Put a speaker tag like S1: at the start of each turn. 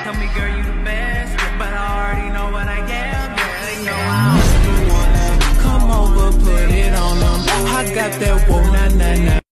S1: Tell me, girl, you the best, but I already know what I am. Yeah, they know I'm the one. Come over, put it on them. I got that whoa, nah, nah, nah.